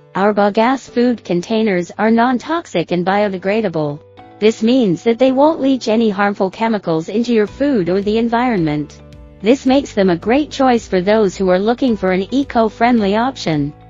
Our Bagasse food containers are non-toxic and biodegradable. This means that they won't leach any harmful chemicals into your food or the environment. This makes them a great choice for those who are looking for an eco-friendly option.